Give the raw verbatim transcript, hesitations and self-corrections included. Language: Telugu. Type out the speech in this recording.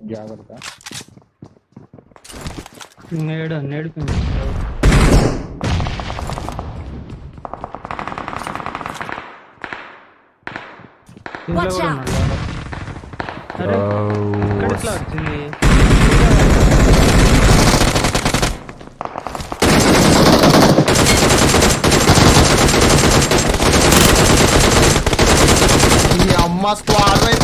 జాగ్రత్త. నేడు నేడు Watch out! అరే ఇక్కడ ఎట్లా వచ్చింది? ఈ అమ్మ స్క్వాడ్